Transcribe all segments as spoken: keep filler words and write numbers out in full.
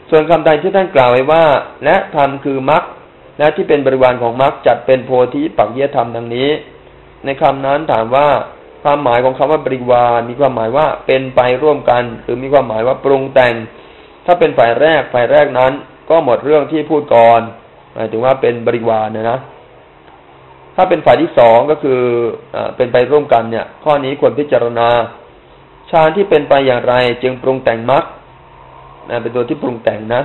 ส่วนคำใดที่ท่านกล่าวไว้ว่าและธรรมคือมรรคและที่เป็นบริวารของมรรคจัดเป็นโพธิปักขิยธรรมดังนี้ในคำนั้นถามว่าความหมายของคำว่าบริวารมีความหมายว่าเป็นไปร่วมกันหรือมีความหมายว่าปรุงแต่งถ้าเป็นฝ่ายแรกฝ่ายแรกนั้นก็หมดเรื่องที่พูดก่อนหมายถึงว่าเป็นบริวารนะนะถ้าเป็นฝ่ายที่สองก็คืออ่าเป็นไปร่วมกันเนี่ยข้อนี้ควรพิจารณาฌานที่เป็นไปอย่างไรจึงปรุงแต่งมรรคนะเป็นตัวที่ปรุงแต่งนะ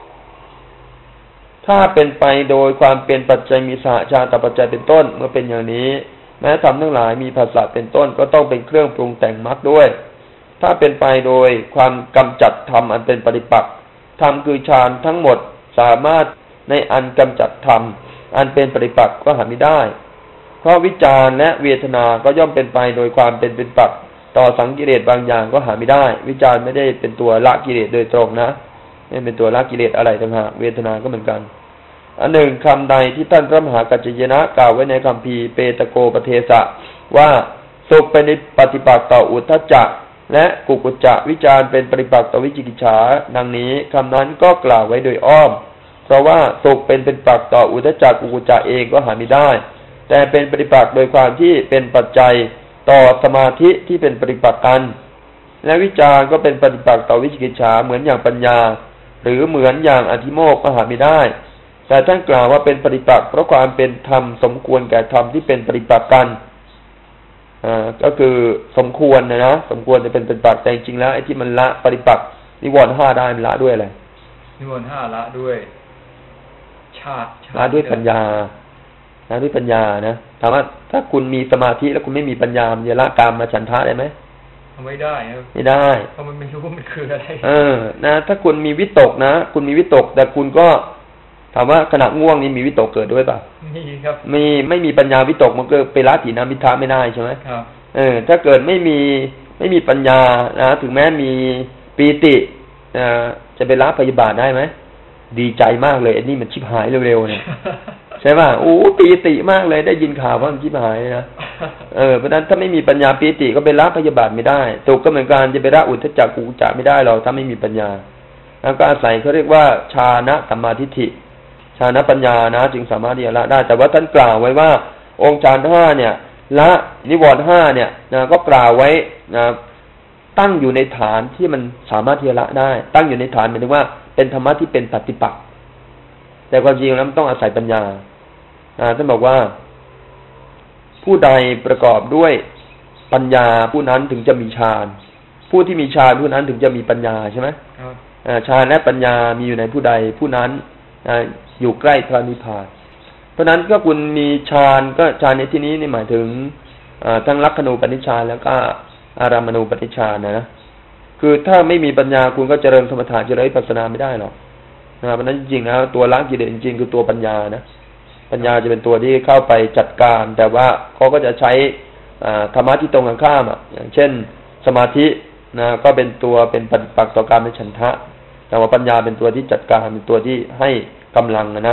ถ้าเป็นไปโดยความเป็นปัจจัยมีสหชาตปัจจัยเป็นต้นเมื่อเป็นอย่างนี้แม้ธรรมทั้งหลายมีภาษาเป็นต้นก็ต้องเป็นเครื่องปรุงแต่งมรรคด้วยถ้าเป็นไปโดยความกำจัดธรรมอันเป็นปฏิปักษ์ธรรมคือฌานทั้งหมดสามารถในอันกำจัดธรรมอันเป็นปฏิปักษ์ก็หาไม่ได้เพราะวิจารและเวทนาก็ย่อมเป็นไปโดยความเป็นปฏิปักษ์ต่อสังกิเลสบางอย่างก็หาไม่ได้วิจารไม่ได้เป็นตัวละกิเลสโดยตรงนะไม่เป็นตัวละกิเลสอะไรต่างหากเวทนาก็เหมือนกันอันหนึ่งคำใดที่ท่านพระมหากัจจยนะกล่าวไว้ในคัมภีร์เปตโกปเทสะว่าสุขเป็นปฏิปักษ์ต่ออุทธัจจะและกุกุจจะวิจารเป็นปฏิปักษ์ต่อวิจิกิจฉาดังนี้คำนั้นก็กล่าวไว้โดยอ้อมเพราะว่าสุขเป็นปฏิปักษ์ต่ออุทธัจจะกุกุจจะเองก็หาไม่ได้แต่เป็นปฏิปักษ์โดยความที่เป็นปัจจัยต่อสมาธิที่เป็นปฏิปักษ์กันและวิจารก็เป็นปฏิปักษ์ต่อวิจิกิจฉาเหมือนอย่างปัญญาหรือเหมือนอย่างอธิโมกข์ก็หาไม่ได้แต่ท่านกล่าวว่าเป็นปฏิปักษ์เพราะความเป็นธรรมสมควรแก่ธรรมที่เป็นปฏิปักษ์กันอ่าก็คือสมควรนะนะสมควรจะเป็นปฏิปักษ์แต่จริงๆแล้วไอ้ที่มันละปฏิปักษ์นิวรณ์ห้าได้มันละด้วยอะไรนิวรณ์ห้าละด้วยชาติละด้วยปัญญาละด้วยปัญญานะถามว่าถ้าคุณมีสมาธิแล้วคุณไม่มีปัญญามันจะละกามมาฉันทะได้ไหมไม่ได้ครับไม่ได้เพราะมันไม่รู้ว่ามันคืออะไรเออนะถ้าคุณมีวิตกนะคุณมีวิตกแต่คุณก็ถามว่าขณะง่วงนี้มีวิตกเกิดด้วยป่ะมีครับมีไม่มีปัญญาวิตกมันก็ไปละถีนมิทธะไม่ได้ใช่ไหมครับเออถ้าเกิดไม่มีไม่มีปัญญานะถึงแม้มีปีติอ่าจะไปละพยาบาทได้ไหมดีใจมากเลยไอ้นี่มันชิบหายเร็วๆเนี่ยใช่ป่ะโอ้ปีติมากเลยได้ยินข่าวว่ามันชิบหายนะเออเพราะฉะนั้นถ้าไม่มีปัญญาปีติก็ไปละพยาบาทไม่ได้สุขก็เหมือนกันจะไปละอุทธัจจะกุกุจจะไม่ได้หรอกถ้าไม่มีปัญญาแล้วก็อาศัยเขาเรียกว่าฌานะสัมมาทิฏฐิฌานปัญญานะจึงสามารถที่จะละได้แต่ว่าท่านกล่าวไว้ว่าองค์ฌานห้าเนี่ยละนิวรณ์ห้าเนี่ยนะก็กล่าวไว้นะตั้งอยู่ในฐานที่มันสามารถที่จะละได้ตั้งอยู่ในฐานหมายถึงว่าเป็นธรรมะที่เป็นปฏิปักษ์แต่ความจริงแล้วมันต้องอาศัยปัญญาท่านบอกว่าผู้ใดประกอบด้วยปัญญาผู้นั้นถึงจะมีฌานผู้ที่มีฌานผู้นั้นถึงจะมีปัญญาใช่ไหมฌานและปัญญามีอยู่ในผู้ใดผู้นั้นอยู่ใกล้พระนิพพานเพราะนั้นก็คุณมีฌานก็ฌานในที่นี้นี่หมายถึงทั้งลักขณูปนิชฌานแล้วก็อารามณูปนิชฌานนะนะคือถ้าไม่มีปัญญาคุณก็เจริญสมถะเจริญวิปัสสนาไม่ได้หรอกนะเพราะนั้นจริงๆแล้วตัวละกิเลสจริงๆคือตัวปัญญานะปัญญาจะเป็นตัวที่เข้าไปจัดการแต่ว่าเขาก็จะใช้ธรรมะที่ตรงกันข้ามอ่ะอย่างเช่นสมาธินะก็เป็นตัวเป็นปฏิปักษ์ต่อการเป็นฉันทะแต่ว่าปัญญาเป็นตัวที่จัดการเป็นตัวที่ให้กำลังนะ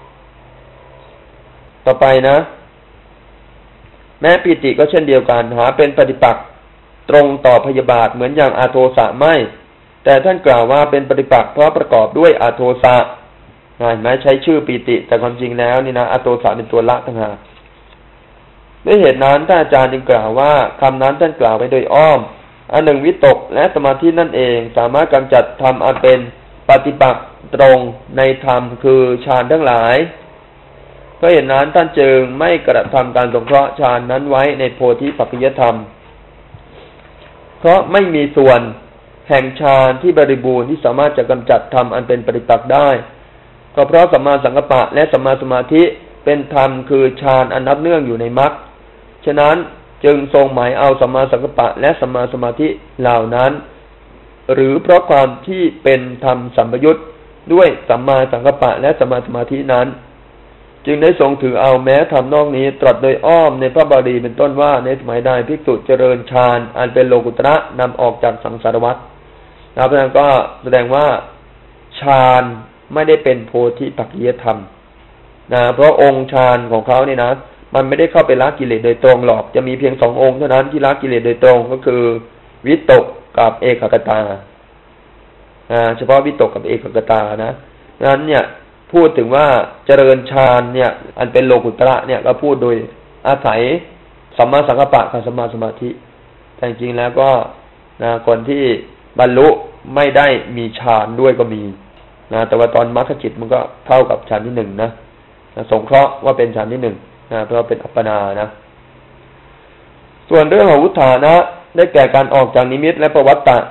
ต่อไปนะแม้ปีติก็เช่นเดียวกันหาเป็นปฏิปักษ์ตรงต่อพยาบาทเหมือนอย่างอาโทสะไม่แต่ท่านกล่าวว่าเป็นปฏิปักษ์เพราะประกอบด้วยอาโทสะเห็นไหมใช้ชื่อปีติแต่ความจริงแล้วนี่นะอาโทสะเป็นตัวละต่างหากด้วยเหตุนั้นท่านอาจารย์จึงกล่าวว่าคำนั้นท่านกล่าวไว้โดยอ้อมอันหนึ่งวิตกและสมาธินั่นเองสามารถกำจัดธรรมอันเป็นปฏิปักษ์ตรงในธรรมคือฌานทั้งหลายเพราะเหตุนั้นท่านจึงไม่กระทำการสงเคราะห์ฌานนั้นไว้ในโพธิปักขิยธรรมเพราะไม่มีส่วนแห่งฌานที่บริบูรณ์ที่สามารถจะกำจัดธรรมอันเป็นปฏิปักษ์ได้ก็เพราะสัมมาสังกัปปะและสัมมาสมาธิเป็นธรรมคือฌานอันนับเนื่องอยู่ในมรรคฉะนั้นจึงทรงหมายเอาสัมมาสังกัปปะและสัมมาสมาธิเหล่านั้นหรือเพราะความที่เป็นธรรมสัมปยุตด้วยสัมมาสังกัปปะและสัมมาสมาธินั้นจึงได้ทรงถือเอาแม้ธรรมนอกนี้ตรัสโดยอ้อมในพระบาลีเป็นต้นว่าในสมัยใดภิกษุเจริญฌานอันเป็นโลกุตระนำออกจากสังสารวัฏนะเพราะฉะนั้นก็แสดงว่าฌานไม่ได้เป็นโพธิปักขิยธรรมนะเพราะองค์ฌานของเขาเนี่ยนะมันไม่ได้เข้าไปละกิเลสโดยตรงหรอกจะมีเพียงสององค์เท่านั้นที่ละกิเลสโดยตรงก็คือวิตกกับเอกคตาเฉพาะวิตกกับเอกคตานะนั้นเนี่ยพูดถึงว่าเจริญฌานเนี่ยอันเป็นโลกุตระเนี่ยก็พูดโดยอาศัยสัมมาสังกัปปะกับสัมมาสมาธิแต่จริงๆแล้วก็นะคนที่บรรลุไม่ได้มีฌานด้วยก็มีนะแต่ว่าตอนมรรคจิตมันก็เท่ากับฌานที่หนึ่งนะนะสงเคราะห์ว่าเป็นฌานที่หนึ่งนะเพราะเป็นอัปปนานะส่วนเรื่องของวุฒานะได้แก่การออกจากนิมิตและปวัตตะ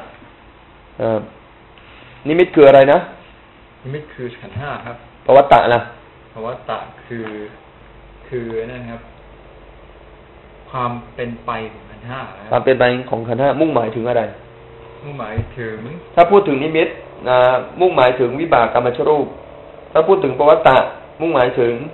นิมิตคืออะไรนะนิมิตคือขันธ์ห้าครับปวัตตะนะปวัตตะคือคือนั่นครับความเป็นไปของขันธ์ห้าความเป็นไปของขันธ์ห้ามุ่งหมายถึงอะไรมุ่งหมายถึงถ้าพูดถึงนิมิตนะมุ่งหมายถึงวิบากกรรมชรูปถ้าพูดถึงปวัตตะมุ่งหมายถึง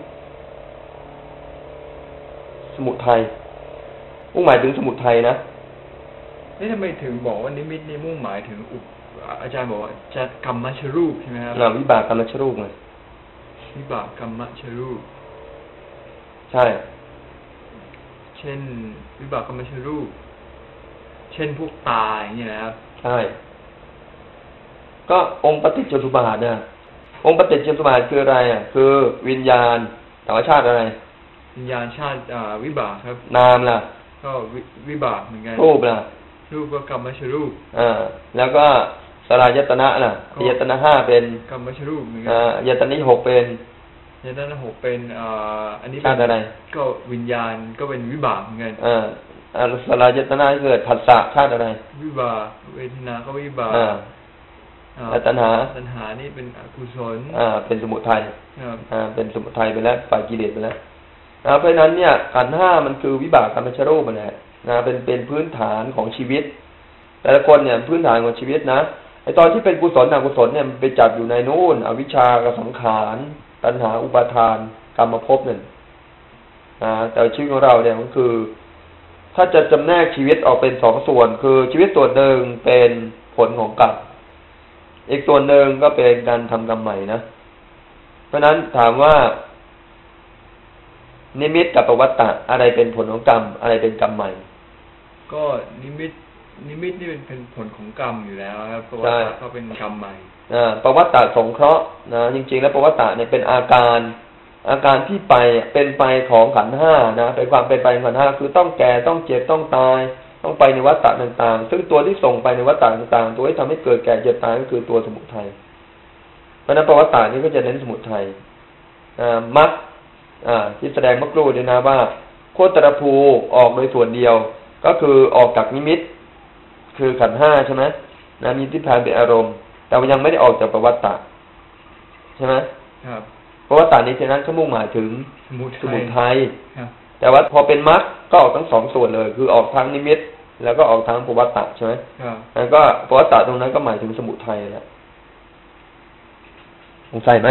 สมุทัยมุ่งหมายถึงสมุทัยนะนี่ทำไมถึงบอกว่านิมิตนี่มุ่งหมายถึงอุปอาจารย์บอกว่าจะกรรมชรูปใช่ไหมครับวิบากกรรมชรูปไงวิบากกรรมชรูปใช่เช่นวิบากกรรมชรูปเช่นพวกตายอย่างนี้นะครับใช่ก็องค์ปฏิจจสมุปบาทเนี่ยองค์ปฏิจจสมุปบาทคืออะไรอ่ะคือวิญญาณธรรมชาติอะไรวิญญาณชาติวิบากครับนามล่ะก็วิบากเหมือนกันรูปล่ะรูปก็กรรมชรูปอ่าแล้วก็สลายตนะน่ะยตนะห้าเป็นกรรมชรูปเหมือนกันอ่ายตนะหกเป็นยตนะหกเป็นอ่าอันนี้ชาติอะไรก็วิญญาณก็เป็นวิบากเหมือนกันอ่าอ่าสลายตนะเกิดผัสสะชาติอะไรวิบากเวทนาก็วิบากอ่าตัณหาตัณหานี่เป็นอกุศลอ่าเป็นสมุทัยอ่าเป็นสมุทัยไปแล้วฝ่ายกิเลสไปแล้วอ่าเพราะฉะนั้นเนี่ยขันธ์ห้ามันคือวิบากกรรมชรูปนั่นแหละนะเป็นเป็นพื้นฐานของชีวิตแต่ละคนเนี่ยพื้นฐานของชีวิตนะไอตอนที่เป็นกุศลอกุศลเนี่ยมันไปจับอยู่ในนู่นอวิชชากับสังขารตัณหาอุปาทานกรรมภพนั่นนะแต่ชีวิตของเราเนี่ยมันคือถ้าจะจำแนกชีวิตออกเป็นสองส่วนคือชีวิตส่วนหนึ่งเป็นผลของกรรมอีกส่วนหนึ่งก็เป็นการทำกรรมใหม่นะเพราะนั้นถามว่านิมิตกับปวัตตะอะไรเป็นผลของกรรมอะไรเป็นกรรมใหม่ก็นิมิตนิมิตนี่เป็นเป็นผลของกรรมอยู่แล้วครับปวัตตะก็เป็นกรรมใหม่อ่าปวัตตะสงเคราะห์นะจริงๆแล้วปวัตตะเนี่ยเป็นอาการอาการที่ไปเป็นไปของขันธ์ห้านะเป็นความเป็นไปของขันธ์ห้าคือต้องแก่ต้องเจ็บต้องตายต้องไปในวัฏฏะต่างๆซึ่งตัวที่ส่งไปในวัฏฏะต่างๆตัวที่ทำให้เกิดแก่เจ็บตายก็คือตัวสมุทัยเพราะนั้นปวัตตะนี้ก็จะเน้นสมุทัยอ่ามรรคอ่าที่แสดงเมื่อครู่ด้วยนะว่าโคตรภูออกโดยส่วนเดียวก็คือออกจากนิมิตคือขันธ์ห้าใช่ไหมนะมีทิฏฐานเป็นอารมณ์แต่ยังไม่ได้ออกจากปวัตตะใช่ไหมครับปวัตตะนี้ฉะนั้นเขามุ่งหมายถึงสมุทัยแต่ว่าพอเป็นมรรคก็ออกทั้งสองส่วนเลยคือออกทางนิมิตแล้วก็ออกทางปวัตตะใช่ไหมแล้วก็ปวัตตะตรงนั้นก็หมายถึงสมุทัยแล้วสงสัยไหม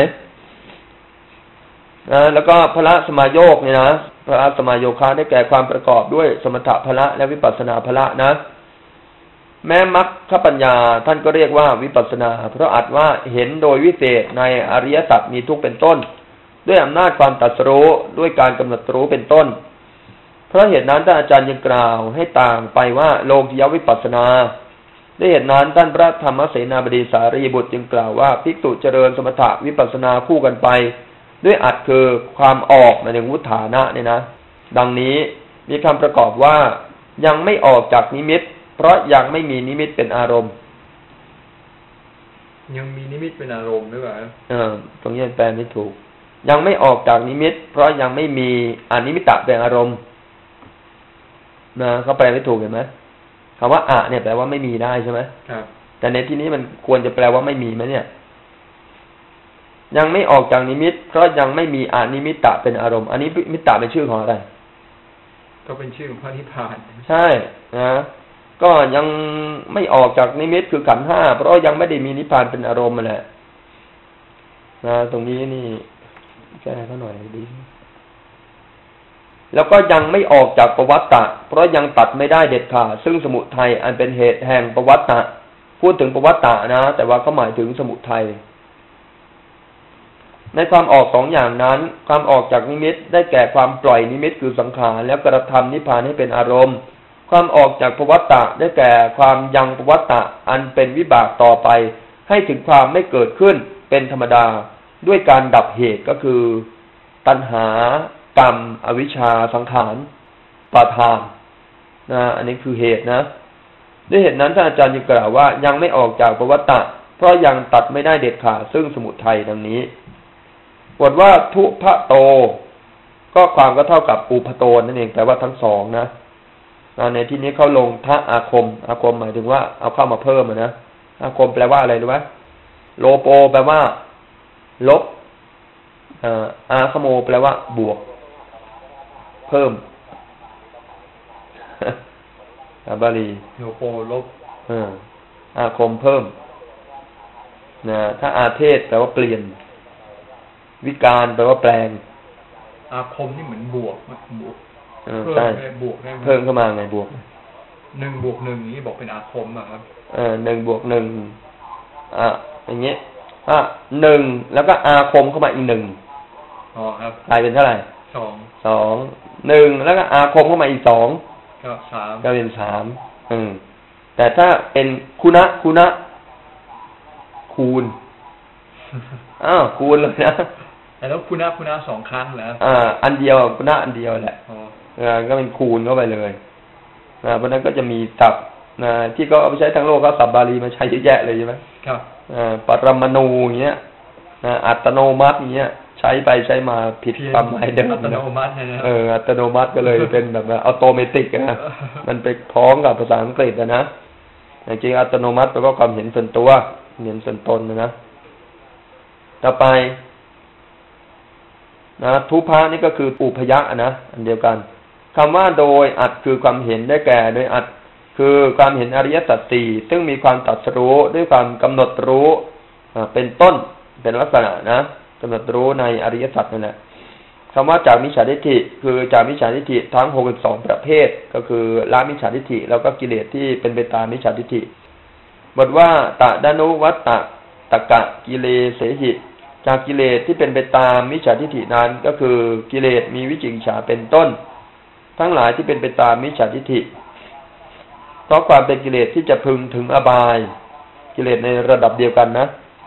นะแล้วก็พละสมายโยคเนี่ยนะพละสมายโยคะได้แก่ความประกอบด้วยสมถะพละและวิปัสสนาพละนะแม้มรรคปัญญาท่านก็เรียกว่าวิปัสสนาเพราะอาจว่าเห็นโดยวิเศษในอริยสัจมีทุกข์เป็นต้นด้วยอำนาจความตรัสรู้ด้วยการกำหนดรู้เป็นต้นเพราะเหตุนั้นท่านอาจารย์ยังกล่าวให้ต่างไปว่าโลกิยวิปัสสนาด้วยเหตุนั้นท่านพระธรรมเสนาบดีสารีบุตรจึงกล่าวว่าภิกษุเจริญสมถะวิปัสสนาคู่กันไปด้วยอัดคือความออกในวุฒานะเนี่ยนะดังนี้มีคำประกอบว่ายังไม่ออกจากนิมิตเพราะยังไม่มีนิมิตเป็นอารมณ์ยังมีนิมิตเป็นอารมณ์ด้วยเหรอเออตรงนี้แปลไม่ถูกยังไม่ออกจากนิมิตเพราะยังไม่มีอนิมิตะเป็นอารมณ์นะเขาแปลไม่ถูกเห็นไหมคำว่าอะเนี่ยแปลว่าไม่มีได้ใช่ไหมครับแต่ในที่นี้มันควรจะแปลว่าไม่มีไหมเนี่ยยังไม่ออกจากนิมิตเพราะยังไม่มีอนิมิตะเป็นอารมณ์อันนี้มิตะเป็นชื่อของอะไรก็เป็นชื่อของพระนิพพานใช่นะก็ยังไม่ออกจากนิมิตคือขันธ์ห้าเพราะยังไม่ได้มีนิพพานเป็นอารมณ์มาแหละนะตรงนี้นี่แก้เขาหน่อยดีแล้วก็ยังไม่ออกจากปวัตตะเพราะยังตัดไม่ได้เด็ดขาดซึ่งสมุทัยอันเป็นเหตุแห่งปวัตตะพูดถึงปวัตตะนะแต่ว่าก็หมายถึงสมุทัยในความออกสองอย่างนั้นความออกจากนิมิตได้แก่ความปล่อยนิมิตคือสังขารแล้วกระทำนิพพานให้เป็นอารมณ์ความออกจากปวัตตะได้แก่ความยังปวัตตะอันเป็นวิบากต่อไปให้ถึงความไม่เกิดขึ้นเป็นธรรมดาด้วยการดับเหตุก็คือตัณหากรรมอวิชชาสังขารปาทานนะอันนี้คือเหตุนะด้วยเหตุนั้นท่านอาจารย์ยังกล่าวว่ายังไม่ออกจากปวัตตะเพราะยังตัดไม่ได้เด็ดขาดซึ่งสมุทัยดังนี้บทว่าทุพะโตก็ความก็เท่ากับอุพโตนั่นเองแต่ว่าทั้งสองนะในที่นี้เขาลงทะอาคมอาคมหมายถึงว่าเอาเข้ามาเพิ่มนะอาคมแปลว่าอะไรรู้ไหมโลโปแปลว่าลบอาคโมแปลว่าบวกเพิ่มบาลีโลโปลบอาคมเพิ่มนะถ้าอาเทศแปลว่าเปลี่ยนวิการแปลว่าแปลงอาคมนี่เหมือนบวกบวกเพิ่มได้บวกได้เพิ่มเข้ามาไงบวกหนึ่งบวกหนึ่งนี้บอกเป็นอาคมอ่ะครับเออหนึ่งบวกหนึ่งอ่ะอย่างเงี้ยอ่ะหนึ่งแล้วก็อาคมเข้ามาอีกหนึ่งอ๋อครับกลายเป็นเท่าไหร่สองสองหนึ่งแล้วก็อาคมเข้ามาอีกสองก็สามก็เป็นสามอืมแต่ถ้าเป็นคุณะคุณะคูณอ้าวคูณเลยนะแต่แล้วคุณะคุณะสองครั้งแล้วอ่าอันเดียวคุณะอันเดียวแหละอ๋อก็เป็นคูณเข้าไปเลยนะเพราะนั้นก็จะมีศัพท์นะที่เขาเอาไปใช้ทั้งโลกเขาศัพท์บาลีมาใช้เยอะแยะเลยใช่ไหมครับอ่าปรมาณูอย่างเงี้ยนะอัตโนมัติอย่างเงี้ยใช้ไปใช้มาผิดความหมายเดิมอัตโนมัตินะเอออัตโนมัติก็เลยเป็นแบบว่าอัตโนมัตินะมันไปพ้องกับภาษาอังกฤษนะจริงๆอัตโนมัติแปลว่าความเห็นส่วนตัวเห็นส่วนตนนะต่อไปนะทุพะนี่ก็คืออุพยะนะอันเดียวกันคำว่าโดยอัดคือความเห็นได้แก่โดยอัดคือความเห็นอริยสัจสี่ซึ่งมีความตรัสรู้ด้วยความกำหนดรู้เป็นต้นเป็นลักษณะนะกำหนดรู้ในอริยสัจนั่นแหละคำว่าจากมิจฉาทิฏฐิคือจากมิจฉาทิฏฐิทั้งหกสิบสองประเภทก็คือละมิจฉาทิฏฐิแล้วก็กิเลสที่เป็นไปตามมิจฉาทิฏฐิบทว่าตะดานุวัตตะตะกะกิเลเสหิจากกิเลสที่เป็นไปตามมิจฉาทิฏฐินั้นก็คือกิเลสมีวิจิกิจฉาเป็นต้นทั้งหลายที่เป็นไปตามมิจฉาทิฏฐิเพราะความเป็นกิเลสที่จะพึงถึงอบายกิเลสในระดับเดียวกันนะ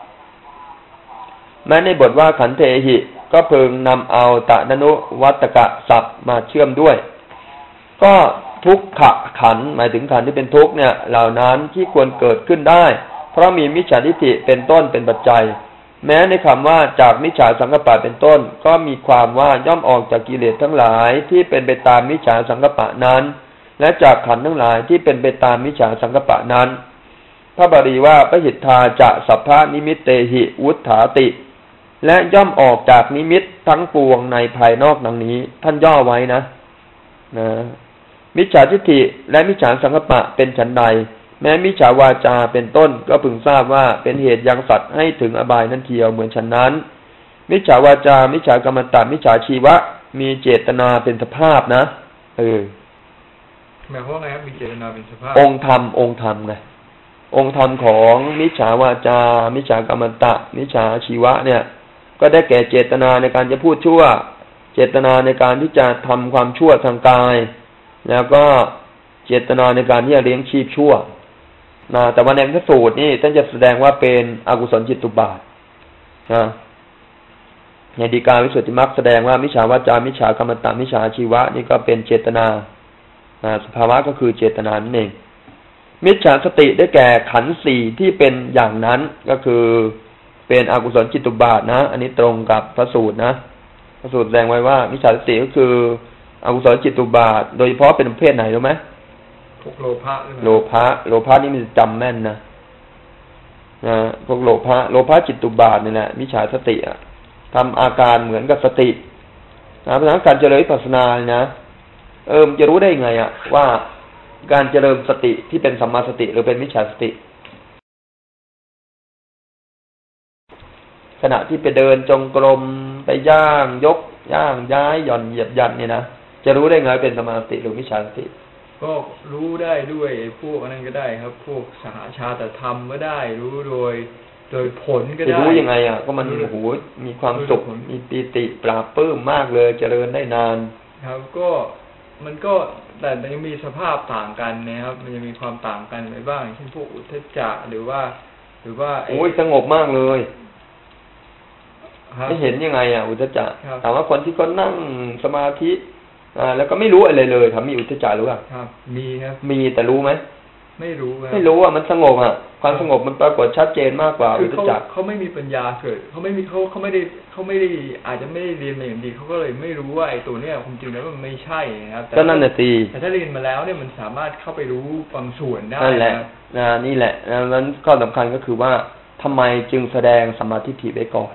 แม้ในบทว่าขันเทหิก็พึงนำเอาตะดานุวัตกะศัพท์มาเชื่อมด้วยก็ทุกขะขันหมายถึงขันที่เป็นทุกข์เนี่ยเหล่านั้นที่ควรเกิดขึ้นได้เพราะมีมิจฉาทิฏฐิเป็นต้นเป็นปัจจัยแม้ในคำว่าจากมิจฉาสังกัปปะเป็นต้นก็มีความว่าย่อมออกจากกิเลสทั้งหลายที่เป็นไปตามมิจฉาสังกัปปะนั้นและจากขันธ์ทั้งหลายที่เป็นไปตามมิจฉาสังกัปปะนั้นพระบาลีว่าปหิทธาจะสัพพะนิมิตเตหิวุฏฐาติและย่อมออกจากนิมิตทั้งปวงในภายนอกดังนี้ท่านย่อไว้นะนะมิจฉาทิฏฐิและมิจฉาสังกัปปะเป็นฉันใดแม้มิจฉาวาจาเป็นต้นก็พึงทราบว่าเป็นเหตุยังสัตว์ให้ถึงอบายนั่นเทียวเหมือนฉันนั้นมิจฉาวาจามิจฉากรรมตะมิจฉาชีวะมีเจตนาเป็นสภาพนะเออหมายความว่าไงครับมีเจตนาเป็นสภาพองค์ธรรมองค์ธรรมไงองค์ธรรมของมิจฉาวาจามิจฉากรรมตะมิจฉาชีวะเนี่ยก็ได้แก่เจตนาในการจะพูดชั่วเจตนาในการที่จะทำความชั่วทางกายแล้วก็เจตนาในการที่จะเลี้ยงชีพชั่วนะแต่ว่าในพระสูตรนี่ท่านจะแสดงว่าเป็นอกุศลจิตตุบาทนะในฎีกาวิสุทธิมรรคแสดงว่ามิจฉาวาจามิจฉากรรมตะมิจฉาชีวะนี่ก็เป็นเจตนาสภาวะก็คือเจตนานั่นเองมิจฉาสติได้แก่ขันธ์สี่ที่เป็นอย่างนั้นก็คือเป็นอกุศลจิตตุบาทนะอันนี้ตรงกับพระสูตรนะพระสูตรแสดงไว้ว่ามิจฉาสติก็คืออกุศลจิตตุบาทโดยเฉพาะเป็นประเภทไหนรู้ไหมพวกโลภะโลภะโลภะนี่มันจำแม่นนะนะพวกโลภะโลภะจิตตุบาทนี่แหละมิจฉาสติอ่ะทำอาการเหมือนกับสตินะเพราะฉะนั้นการเจริญวิปัสสนานะเออจะรู้ได้ไงอ่ะว่าการเจริญสติที่เป็นสัมมาสติหรือเป็นมิจฉาสติขณะที่ไปเดินจงกรมไปย่างยกย่างย้ายหย่อนเหยียบยันเนี่ยนะจะรู้ได้ไงเป็นสัมมาสติหรือมิจฉาสติก็รู้ได้ด้วยพวกนั้นก็ได้ครับพวกสหชาตธรรมก็ได้รู้โดยโดยผลก็ได้รู้ยังไงอ่ะก็มันโอ้โหมีความสุขมีปีติปราบปลื้มมากเลยเจริญได้นานครับก็มันก็แต่มันยังมีสภาพต่างกันนะครับมันยังมีความต่างกันไปบ้างเช่นพวกอุทธัจจะหรือว่าหรือว่าโอ้ยสงบมากเลยไม่เห็นยังไงอ่ะอุทธัจจะแต่ว่าคนที่เขานั่งสมาธิอ่าแล้วก็ไม่รู้อะไรเลยทำมีอุทธัจจะหรือเปล่าครับมีครับมีแต่รู้ไหมไม่รู้ไม่รู้อ่ะมันสงบอ่ะความสงบมันปรากฏชัดเจนมากกว่าอุทธัจจะเขาไม่มีปัญญาเกิดเขาไม่มีเขาเขาไม่ได้เขาไม่ได้อาจจะไม่ได้เรียนมาอย่างดีเขาก็เลยไม่รู้ว่าไอ้ตัวเนี้ยความจริงแล้วมันไม่ใช่นะครับก็นั่นน่ะสิแต่ถ้าเรียนมาแล้วเนี่ยมันสามารถเข้าไปรู้บางส่วนได้นั่นแหละนะนี่แหละนั้นข้อสำคัญก็คือว่าทำไมจึงแสดงสัมมาทิฏฐิไว้ก่อน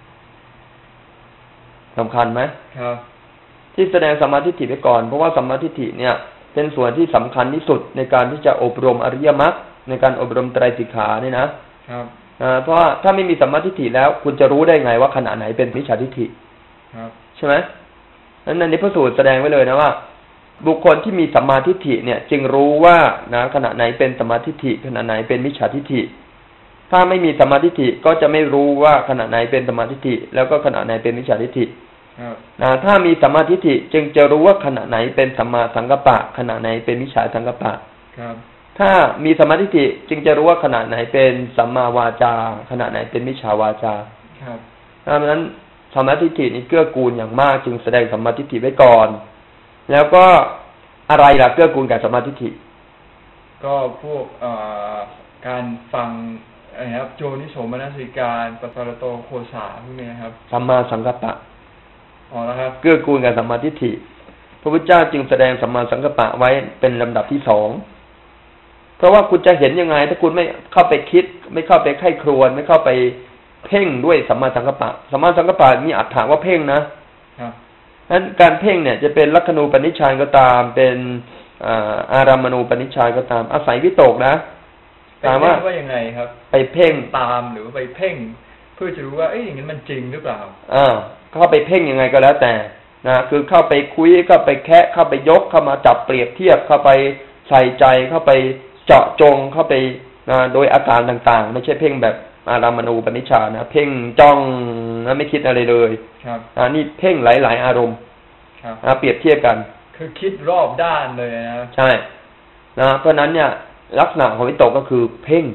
สำคัญไหมครับที่แสดงสัมมาทิฏฐิไว้ก่อนเพราะว่าสัมมาทิฏฐิเนี่ยเป็นส่วนที่สำคัญที่สุดในการที่จะอบรมอริยมรรคในการอบรมไตรสิกขาเนี่ยนะครับเพราะว่าถ้าไม่มีสัมมาทิฏฐิแล้วคุณจะรู้ได้ไงว่าขณะไหนเป็นมิจฉาทิฏฐิครับใช่ไหมนั้นในพระสูตรแสดงไว้เลยนะว่าบุคคลที่มีสัมมาทิฏฐิเนี่ยจึงรู้ว่านะขณะไหนเป็นสัมมาทิฏฐิขณะไหนเป็นมิจฉาทิฏฐิถ้าไม่มีสัมมาทิฏฐิก็จะไม่รู้ว่าขณะไหนเป็นสัมมาทิฏฐิแล้วก็ขณะไหนเป็นมิจฉาทิฏฐินะถ้ามีสัมมาทิฏฐิจึงจะรู้ว่าขณะไหนเป็นสัมมาสังกัปปะขณะไหนเป็นมิจฉาสังกัปปะถ้ามีสัมมาทิฏฐิจึงจะรู้ว่าขณะไหนเป็นสัมมาวาจาขณะไหนเป็นมิจฉาวาจาดังนั้นสัมมาทิฏฐินี้เกื้อกูลอย่างมากจึงแสดงสัมมาทิฏฐิไว้ก่อนแล้วก็อะไรล่ะเกื้อกูลกับสัมมาทิฏฐิก็พวกการฟังนะครับโยนิโสมนสิการปัสสารโตโคสาพวกนี้ครับสัมมาสังกัปปะอ๋อแล้วครับเกื้อกูลกับสัมมาทิฏฐิพระพุทธเจ้าจึงแสดงสัมมาสังกัปปะไว้เป็นลำดับที่สองเพราะว่าคุณจะเห็นยังไงถ้าคุณไม่เข้าไปคิดไม่เข้าไปไข้ครวญไม่เข้าไปเพ่งด้วยสัมมาสังกัปปะสัมมาสังกัปปะมีอัตถะว่าเพ่งนะครับนั้นการเพ่งเนี่ยจะเป็นลักขณูปนิชฌานก็ตามเป็นอารามณูปนิชฌานก็ตามอาศัยวิตกนะถามว่าว่ายังไงครับไปเพ่งตามหรือไปเพ่งเพื่อจะรู้ว่าเอ้ยอย่างนี้มันจริงหรือเปล่าอ่าเข้าไปเพ่งยังไงก็แล้วแต่นะคือเข้าไปคุยเข้าไปแคะเข้าไปยกเข้ามาจับเปรียบเทียบเข้าไปใส่ใจเข้าไปเจาะจงเข้าไปนะโดยอาการต่างๆไม่ใช่เพ่งแบบอารามณูปนิชฌานนะเพ่งจ้องนะไม่คิดอะไรเลยครับอ่านี่เพ่งหลายๆอารมณ์ครับนะเปรียบเทียบกันคือคิดรอบด้านเลยนะใช่นะเพราะนั้นเนี่ยลักษณะของวิตกก็คือเพ่ง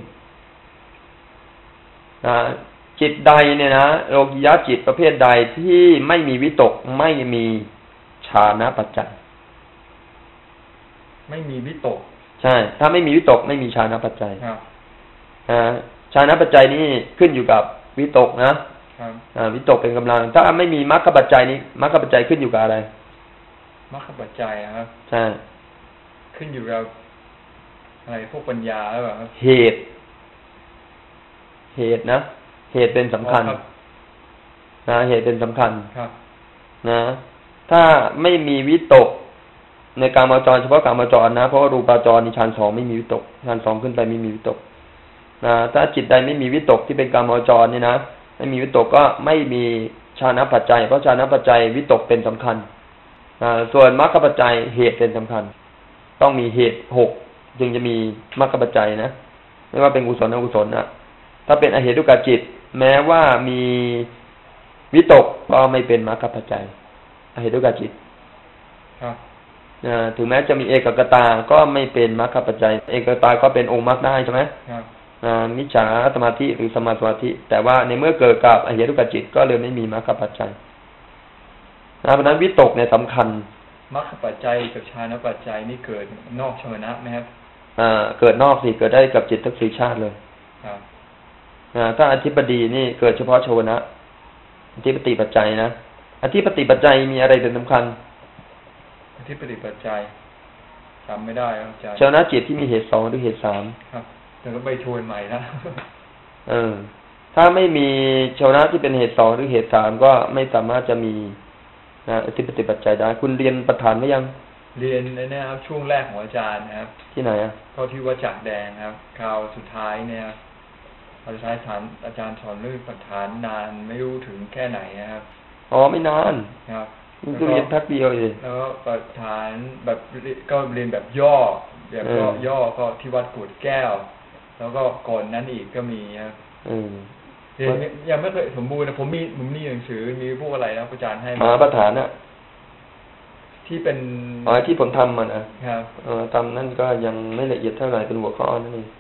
นะจิตใดเนี่ยนะโลกิยะจิตประเภทใดที่ไม่มีวิตกไม่มีฌานปัจจัยไม่มีวิตกใช่ถ้าไม่มีวิตกไม่มีฌานปัจจัยครับอ่าฌานปัจจัยนี่ขึ้นอยู่กับวิตกนะครับอ่าวิตกเป็นกำลังถ้าไม่มีมรรคปัจจัยนี้มรรคปัจจัยขึ้นอยู่กับอะไรมรรคปัจจัยครับใช่ขึ้นอยู่กับอะไรพวกปัญญาหรือเปล่าเหตุเหตุนะเหตุเป็นสำคัญนะเหตุเป็นสำคัญนะถ้าไม่มีวิตกในกามจรเฉพาะกามจรนะเพราะว่ารูปจรในฌานสองไม่มีวิตกฌานสองขึ้นไปไม่มีวิตกนะถ้าจิตใดไม่มีวิตกที่เป็นกามจรเนี่ยนะไม่มีวิตกก็ไม่มีฌานปัจจัยเพราะฌานปัจจัยวิตกเป็นสำคัญนะส่วนมรรคปัจจัยเหตุเป็นสำคัญต้องมีเหตุหกจึงจะมีมรรคปัจจัยนะไม่ว่าเป็นกุศลอกุศลนะถ้าเป็นอเหตุกจิตแม้ว่ามีวิตกก็ไม่เป็นมรรคปัจจัยอเหตุกจิตถึงแม้จะมีเอกกตาก็ไม่เป็นมรรคปัจจัยเอกกตาก็เป็นองค์มรรคได้ใช่ไหมมิจฉาสมาธิหรือสมาสมาธิแต่ว่าในเมื่อเกิดกับอเหตุกจิตก็เลยไม่มีมรรคปัจจัยเพราะนั้นวิตกเนี่ยสำคัญมรรคปัจจัยกับฌานปัจจัยนี่เกิดนอกชวนะไหมครับอ่าเกิดนอกสิเกิดได้กับจิตทั้งสี่ชาติเลยครับอ่าถ้าอธิปดีนี่เกิดเฉพาะชวนะอธิปติปัจจัยนะอธิปติปัจจัยมีอะไรเป็นสำคัญอธิปติปัจจัยจำไม่ได้ครับอาจารย์ชวนะจิตที่มีเหตุสองหรือเหตุสามครับแต่ก็ไปชวนใหม่นะเออถ้าไม่มีชวนะที่เป็นเหตุสองหรือเหตุสามก็ไม่สามารถจะมีนะอธิปติปัจจัยได้คุณเรียนประธานไหมยังเรียนนะครับช่วงแรกของอาจารย์นะครับที่ไหนอ่ะก็ที่วัดจักรแดงครับคราวสุดท้ายเนี่ยอาจารย์สอนอาจารย์สอนเรื่องประธานนานไม่รู้ถึงแค่ไหนนะครับอ๋อไม่นานครับก็เรียนพักเดียวเองแล้วก็ประธานแบบก็เรียนแบบย่อแบบก็ย่อก็ที่วัดกุดแก้วแล้วก็ก่อนนั้นอีกก็มีครับเรียนยังไม่เคยสมบูรณ์นะผมมีผมมีหนังสือมีพวกอะไรนะอาจารย์ให้มาประธานน่ะที่เป็นอ๋อที่ผมทำมันนะครับเออทำนั่นก็ยังไม่ละเอียดเท่าไหร่เป็นหัวข้อนั่นเอง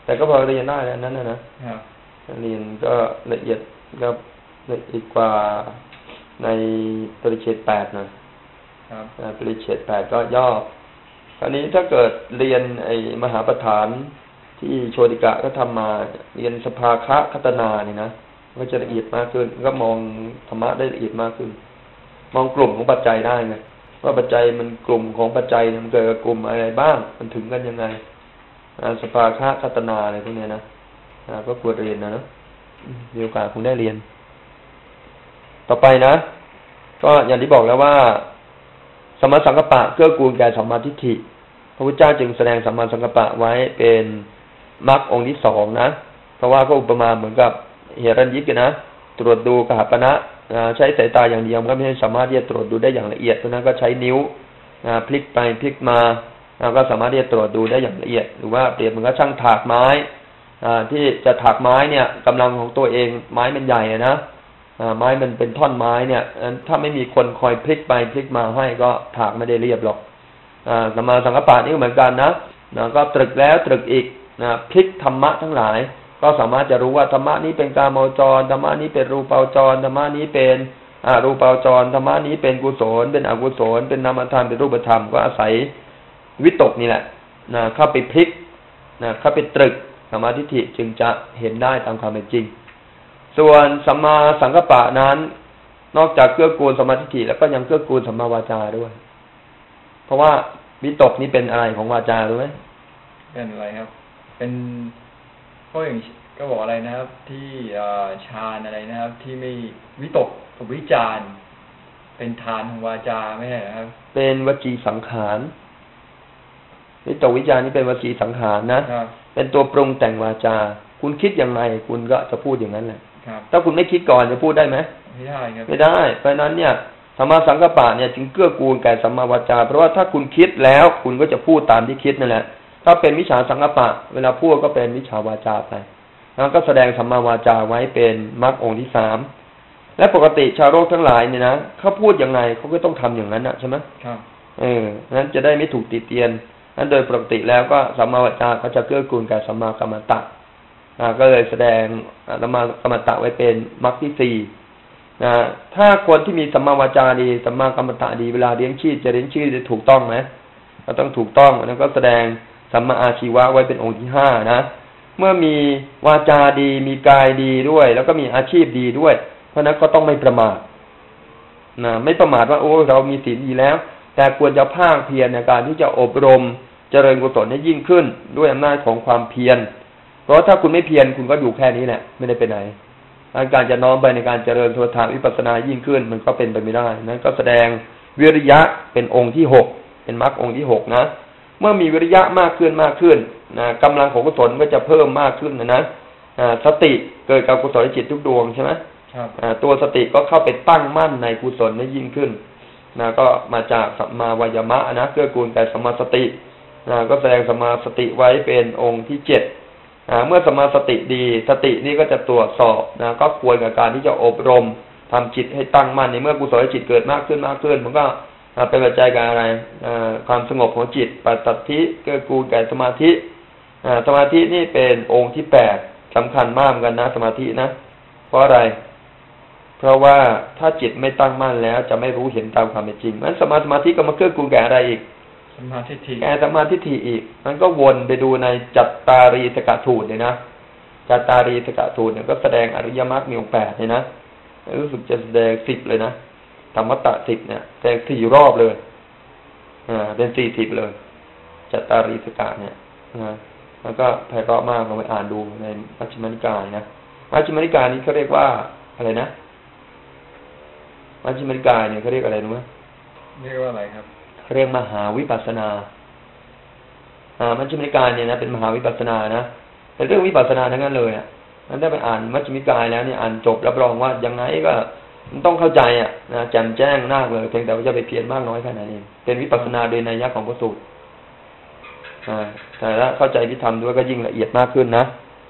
แต่ก็พอเรียนได้แล้วนั้นนะนะเรียนก็ละเอียดก็ละเอียดกว่าในปริเชตแปดนะปริเชตแปดก็ย่อคราวนี้ถ้าเกิดเรียนไอ้มหาประธานที่โชติกะก็ทำมาเรียนสภาคะคัตนาเนี่ยนะก็จะละเอียดมากขึ้นก็มองธรรมะได้ละเอียดมากขึ้นมองกลุ่มของปัจจัยได้ไงว่าปัจจัยมันกลุ่มของปัจจัยมันเกิดกับกลุ่มอะไรบ้างมันถึงกันยังไงสภาคะคัตนาอะไรพวกนี้นะก็ควรเรียนนะนะมีโอกาสคงได้เรียนต่อไปนะก็อย่างที่บอกแล้วว่าสัมมาสังกัปปะเกื้อกูลแก่สัมมาทิฏฐิพระพุทธเจ้าจึงแสดงสัมมาสังกัปปะไว้เป็นมรรคองค์ที่สองนะเพราะว่าก็อุปมาเหมือนกับเหิรัญญิกนะตรวจดูกหปณะใช้สายตาอย่างเดียวก็ไม่สามารถที่จะตรวจดูได้อย่างละเอียดเพราะนั้นก็ใช้นิ้วพลิกไปพลิกมาก็สามารถที่จะตรวจดูได้อย่างละเอียดหรือว่าเปรียบเหมือนกับช่างถากไม้ที่จะถากไม้เนี่ยกำลังของตัวเองไม้มันใหญ่นะไม้มันเป็นท่อนไม้เนี่ยถ้าไม่มีคนคอยพลิกไปพลิกมาให้ก็ถากไม่ได้เรียบหรอกสัมมาสังกัปปะนี่ก็เหมือนกันนะก็ตรึกแล้วตรึกอีกพลิกธรรมะทั้งหลายก็สามารถจะรู้ว่าธรรมะนี้เป็นกามจรธรรมะนี้เป็นรูปจรธรรมะนี้เป็นอรูปจรธรรมะนี้เป็นกุศลเป็นอกุศลเป็นนามธรรมเป็นรูปธรรมก็อาศัยวิตกนี่แหละนะเข้าไปพลิกนะเข้าไปตรึกสัมมาทิฏฐิจึงจะเห็นได้ตามความเป็นจริงส่วนสัมมาสังกัปปะนั้นนอกจากเกื้อกูลสัมมาทิฏฐิแล้วก็ยังเกื้อกูลสัมมาวาจาด้วยเพราะว่าวิตกนี้เป็นอะไรของวาจารู้ไหมเป็นอะไรครับเป็นก็อย่างก็บอกอะไรนะครับที่ฌานอะไรนะครับที่ไม่วิตกกับวิจารเป็นทานของวาจาไม่ใช่ครับเป็นวจีสังขารวิตกวิจารนี่เป็นวจีสังขารนะเป็นตัวปรุงแต่งวาจาคุณคิดอย่างไรคุณก็จะพูดอย่างนั้นแหละถ้าคุณไม่คิดก่อนจะพูดได้ไหมไม่ได้ครับไม่ได้เพราะนั้นเนี่ยสัมมาสังกัปปะเนี่ยจึงเกื้อกูลแก่สัมมาวาจาเพราะว่าถ้าคุณคิดแล้วคุณก็จะพูดตามที่คิดนั่นแหละถ้าเป็นมิจฉาสังกัปปะเวลาพูดก็เป็นมิจฉาวาจาไปแล้วก็แสดงสัมมาวาจาไว้เป็นมรรคองค์ที่สามและปกติชาวโลกทั้งหลายเนี่ยนะเขาพูดอย่างไรเขาก็ต้องทำอย่างนั้นนะใช่ไหมครับเออนั้นจะได้ไม่ถูกติเตียนนั้นโดยปกติแล้วก็สัมมาวาจาก็จะเกื้อกูลแก่สัมมากัมมันตะก็เลยแสดงสัมมากัมมันตะไว้เป็นมรรคที่สี่นะถ้าคนที่มีสัมมาวาจาดีสัมมากัมมันตะดีเวลาเลี้ยงชีพจะเลี้ยงชีพจะถูกต้องไหมก็ต้องถูกต้องแล้วก็แสดงสัมมาอาชีวะไว้เป็นองค์ที่ห้านะเมื่อมีวาจาดีมีกายดีด้วยแล้วก็มีอาชีพดีด้วยเพราะนั้นก็ต้องไม่ประมาทนะไม่ประมาทว่าโอ้เรามีศีลดีแล้วแต่ควรจะภาคเพียรในการที่จะอบรมเจริญกุศลให้ยิ่งขึ้นด้วยอำนาจของความเพียรเพราะถ้าคุณไม่เพียรคุณก็อยู่แค่นี้แหละไม่ได้ไปไหนการจะน้อมไปในการเจริญโทษทางวิปัสสนายิ่งขึ้นมันก็เป็นไปไม่ได้นั้นก็แสดงวิริยะเป็นองค์ที่หกเป็นมรรคองค์ที่หกนะเมื่อมีวิริยะมากขึ้นมากขึ้นนะกำลังของกุศลก็จะเพิ่มมากขึ้นนะนะสติเกิดกับกุศลจิตทุกดวงใช่ไหมครับตัวสติก็เข้าไปตั้งมั่นในกุศลได้ยิ่งขึ้นนะก็มาจากสัมมาวายามะนะเกื้อกูลแก่สัมมาสตินะก็แสดงสัมมาสติไว้เป็นองค์ที่เจ็ดเมื่อสัมมาสติดีสตินี้ก็จะตรวจสอบนะก็ควรกับการที่จะอบรมทำจิตให้ตั้งมั่นในเมื่อกุศลจิตเกิดมากขึ้นมากขึ้นมันก็เป็นปัจจัยกับอะไรความสงบของจิตปัสสัทธิเกื้อกูลแก่สมาธิสมาธินี่เป็นองค์ที่แปดสำคัญมากเหมือนกันนะสมาธินะเพราะอะไรเพราะว่าถ้าจิตไม่ตั้งมั่นแล้วจะไม่รู้เห็นตามความเป็นจริงนั้นสมาสมาธิก็มาเกื้อกูลแก่อะไรอีกสมาธิทีแก่สมาธิทีอีกมันก็วนไปดูในจัตตารีสกสูตรเนี่ยนะจัตตารีสกสูตรเนี่ยก็แสดงอริยมรรคมีองค์แปดเนี่ยนะรู้สึกจะแสดงสิบเลยนะธรรมตะสิบเนี่ยแสดงสี่รอบเลยอ่าเป็นสี่สิบเลยจัตตารีสกะเนี่ยนะแล้วก็ไพเราะมากลองไปอ่านดูในมัชฌิมานิกายนะมัชฌิมานิกายนี้เขาเรียกว่าอะไรนะมัชฌิมานิกายเนี่ยเขาเรียกอะไรรู้ไหมเรียกว่าอะไรครับเรียกมหาวิปัสสนาอ่ามัชฌิมานิกายเนี่ยนะเป็นมหาวิปัสสนานะเป็นเรื่องวิปัสสนาทั้งนั้นเลยอ่ะนั้นถ้าไปอ่านมัชฌิมานิกายแล้วเนี่ยอ่านจบรับรองว่ายังไงก็มันต้องเข้าใจอ่ะนะแจ่มแจ้งมากเลยเพียงแต่ว่าจะไปเพียรมากน้อยแค่ไหนเองเป็นวิปัสสนาโดยนัยยะของพระสูตรอ่าแต่ถ้าเข้าใจที่ทำด้วยก็ยิ่งละเอียดมากขึ้นนะ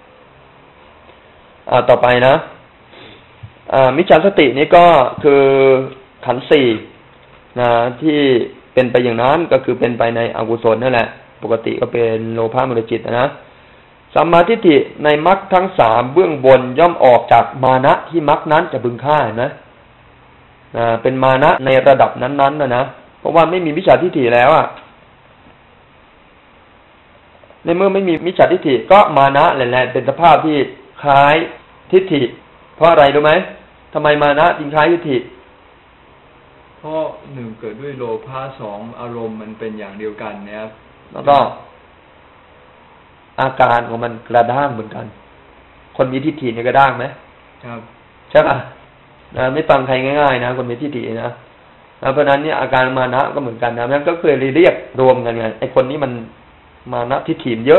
อ่าต่อไปนะอ่ามิจฉาสตินี่ก็คือขันธ์สี่นะที่เป็นไปอย่างนั้นก็คือเป็นไปในอกุศลนั่นแหละปกติก็เป็นโลภะมูลจิตนะสัมมาทิฏฐิในมรรคทั้งสามเบื้องบนย่อมออกจากมานะที่มรรคนั้นจะพึงฆ่าเห็นไหมอ่าเป็นมานะในระดับนั้นๆนะนะเพราะว่าไม่มีมิจฉาทิฏฐิแล้วอ่ะในเมื่อไม่มีมิจฉาทิฏฐิก็มานะแหละเป็นสภาพที่คล้ายทิฏฐิเพราะอะไรรู้ไหมทำไมมานะจึงคล้ายทิฏฐิเพราะหนึ่งเกิดด้วยโลภะสองอารมณ์มันเป็นอย่างเดียวกันนะครับแล้วก็อาการของมันกระด้างเหมือนกันคนมีทิฏฐิเนี่ยกระด้างไหมครับใช่ป่ะนะไม่ฟังใครง่ายๆนะคนมีทิฏฐินะเพราะฉะนั้นเนี่ยอาการมานะก็เหมือนกันนะนั้นก็เคยเรียกรวมกันไงไอ้คนนี้มันมานะทิฏฐิเยอะ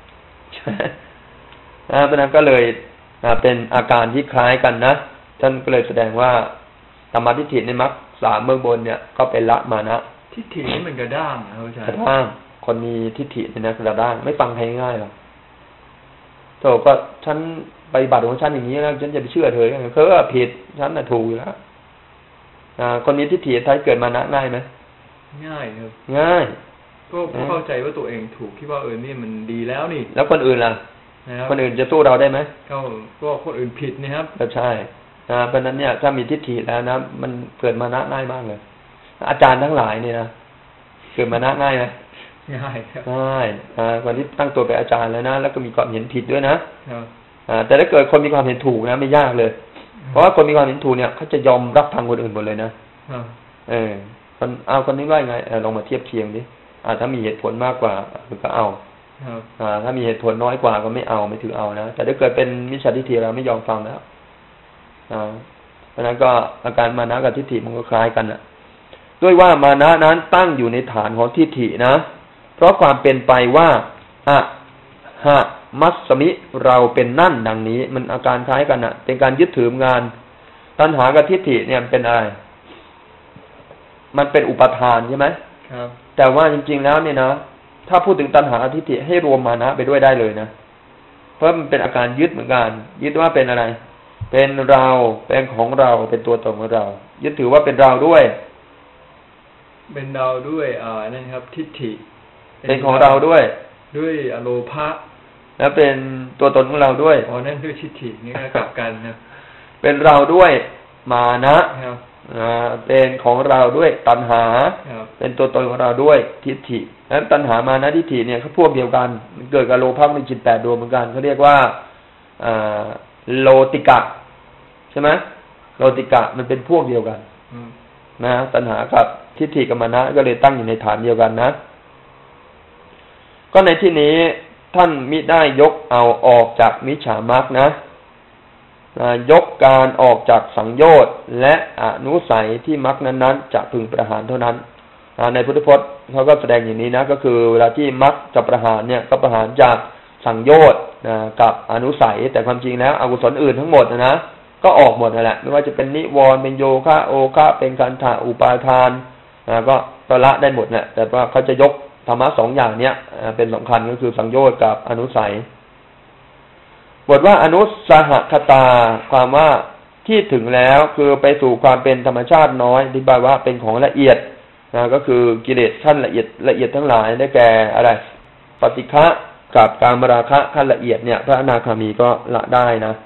นะเพราะนั้นก็เลยเป็นอาการที่คล้ายกันนะท่านก็เลยแสดงว่าสัมมาทิฏฐิในมรรคสามเบื้องบนเนี่ยก็เป็นละมานะทิฏฐินี่มันกระด้างนะอาจารย์กระด้างคนมีทิฏฐิเนี่ยนะกระด้างไม่ฟังใครง่ายหรอกโธ่ก็ฉันปฏิบัติของฉันอย่างนี้แล้วฉันจะไปเชื่อเธอยังไงเธอผิดฉันน่ะถูกอยู่แล้วคนมีทิฏฐิถ้าเกิดมานะง่ายไหมง่ายครับง่ายก็เข้าใจว่าตัวเองถูกคิดว่าเออนี่มันดีแล้วนี่แล้วคนอื่นล่ะคนอื่นจะสู้เราได้ไหมก็ก็คนอื่นผิดนะครับก็ใช่นะเพราะนั้นเนี่ยถ้ามีทิฏฐิแล้วนะมันเกิดมานะง่ายมากเลยอาจารย์ทั้งหลายเนี่ยนะเกิดมานะง่ายไหมง่ายครับง่ายคนที่ตั้งตัวเป็นอาจารย์แล้วนะแล้วก็มีความเห็นผิดด้วยนะแต่ถ้าเกิดคนมีความเห็นถูกนะไม่ยากเลยเพราะว่าคนมีความเห็นถูกเนี่ยเขาจะยอมรับทางคนอื่นหมดเลยนะเออคนเอาคนนี้ว่าไงลองมาเทียบเคียงดิถ้ามีเหตุผลมากกว่าก็เอาถ้ามีเหตุผลน้อยกว่าก็ไม่เอาไม่ถือเอานะแต่ถ้าเกิดเป็นมิจฉาทิฏฐิเราไม่ยอมฟังแล้วเพราะนั้นก็อาการมานะกับทิฏฐิมันก็คล้ายกันนะด้วยว่ามานะนั้นตั้งอยู่ในฐานของทิฏฐินะเพราะความเป็นไปว่าอะหะมัสสมิเราเป็นนั่นดังนี้มันอาการคล้ายกันอ่ะเป็นการยึดถืองานตัณหากับทิฏฐิเนี่ยเป็นอะไรมันเป็นอุปทานใช่ไหมครับแต่ว่าจริงๆแล้วเนี่ยนะถ้าพูดถึงตัณหาทิฏฐิให้รวมมานะไปด้วยได้เลยนะเพราะมันเป็นอาการยึดเหมือนกันยึดว่าเป็นอะไรเป็นเราเป็นของเราเป็นตัวตนของเรายึดถือว่าเป็นเราด้วยเป็นเราด้วยอ่านั่นครับทิฏฐิเป็นของเราด้วยด้วยอโลภะแล้วเป็นตัวตนของเราด้วยอ๋อนั่นด้วยทิฏฐินี่ก็กลับกันนะเป็นเราด้วยมานะครับอ่าเป็นของเราด้วยตัณหาเป็นตัวตนของเราด้วยทิฏฐินั้นตัณหามานะทิฏฐิเนี่ยเขาพวกเดียวกันมันเกิดกับโลภะในจิตแปดดวงเหมือนกันเขาเรียกว่าอ่าโลติกะใช่ไหมโลติกะมันเป็นพวกเดียวกันนะตัณหากับทิฏฐิกับมานะก็เลยตั้งอยู่ในฐานเดียวกันนะก็ในที่นี้ท่านมิได้ยกเอาออกจากมิจฉามรรคนะยกการออกจากสังโยชน์และอนุสัยที่มรรคนั้นๆจะพึงประหารเท่านั้นในพุทธพจน์เขาก็แสดงอย่างนี้นะก็คือเวลาที่มรรคจะประหารเนี่ยก็ประหารจากสังโยชน์กับอนุสัยแต่ความจริงแล้วอกุศลอื่นทั้งหมดนะก็ออกหมดนั่นแหละไม่ว่าจะเป็นนิวรณ์เป็นโยคะโอคะเป็นคันธะอุปาทานก็ก็ละได้หมดเนี่ยแต่ว่าเขาจะยกธรรมะสองอย่างเนี้ยเป็นสำคัญก็คือสังโยชน์กับอนุสัยบทว่าอนุสหคตาความว่าที่ถึงแล้วคือไปสู่ความเป็นธรรมชาติน้อยอธิบายว่าเป็นของละเอียดนะก็คือกิเลสขั้นละเอียดละเอียดทั้งหลายได้แก่อะไรปฏิฆะกับกามราคะขั้นละเอียดเนี่ยพระอนาคามีก็ละได้นะ